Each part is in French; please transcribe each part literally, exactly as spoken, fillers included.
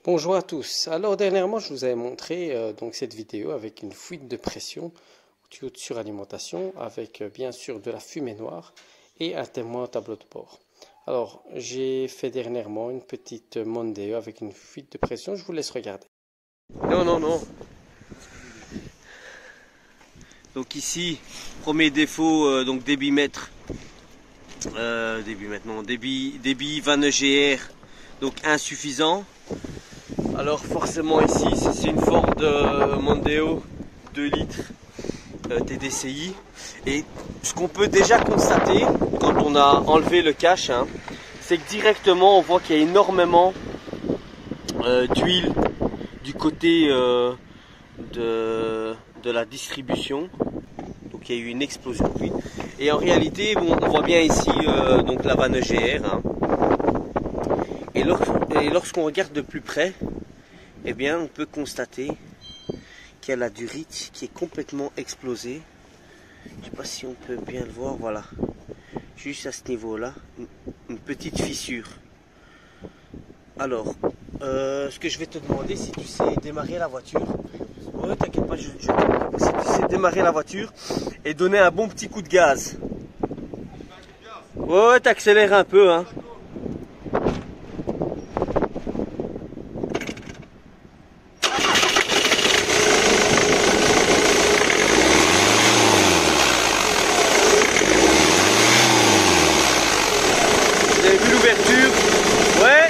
Bonjour à tous. Alors dernièrement, je vous avais montré euh, donc cette vidéo avec une fuite de pression au tuyau de suralimentation avec euh, bien sûr de la fumée noire et un témoin au tableau de bord. Alors j'ai fait dernièrement une petite Mondeo avec une fuite de pression. Je vous laisse regarder. Non, non, non. Donc ici, premier défaut, euh, donc débit mètre, euh, débit maintenant, débit, débit vingt G R, donc insuffisant. Alors forcément ici, c'est une Ford euh, Mondeo deux litres euh, T D C I. Et ce qu'on peut déjà constater quand on a enlevé le cache, hein, c'est que directement on voit qu'il y a énormément euh, d'huile du côté euh, de, de la distribution. Donc il y a eu une explosion d'huile. Et en réalité, bon, on voit bien ici euh, donc la vanne G R. Hein. Et, lors, et lorsqu'on regarde de plus près, eh bien, on peut constater qu'il y a la durite qui est complètement explosée. Je ne sais pas si on peut bien le voir, voilà. Juste à ce niveau-là, une, une petite fissure. Alors, euh, ce que je vais te demander, si tu sais démarrer la voiture. Ouais, t'inquiète pas, je, je, si tu sais démarrer la voiture et donner un bon petit coup de gaz. Ouais, t'accélères un peu, hein. Vous avez vu l'ouverture? Ouais.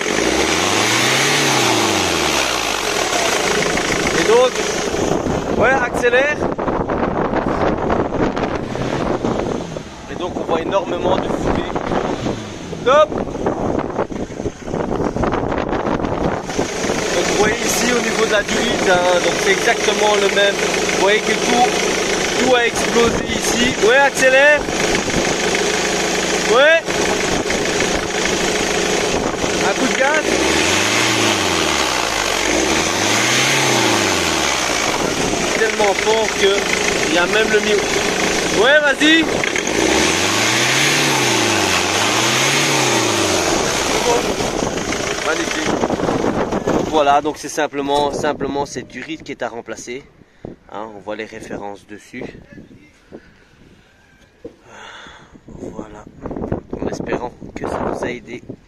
Et donc, ouais, accélère. Et donc on voit énormément de fumée. Top. Donc vous voyez ici au niveau de la durite, hein, donc c'est exactement le même. Vous voyez que tout, tout a explosé ici. Ouais, accélère. Ouais. Un coup de gaz. Tellement fort que il y a même le mio. Ouais, vas-y. Magnifique. Donc voilà, donc c'est simplement, simplement cette durite qui est à remplacer. Hein, on voit les références dessus. Voilà. En espérant que ça vous a aidé.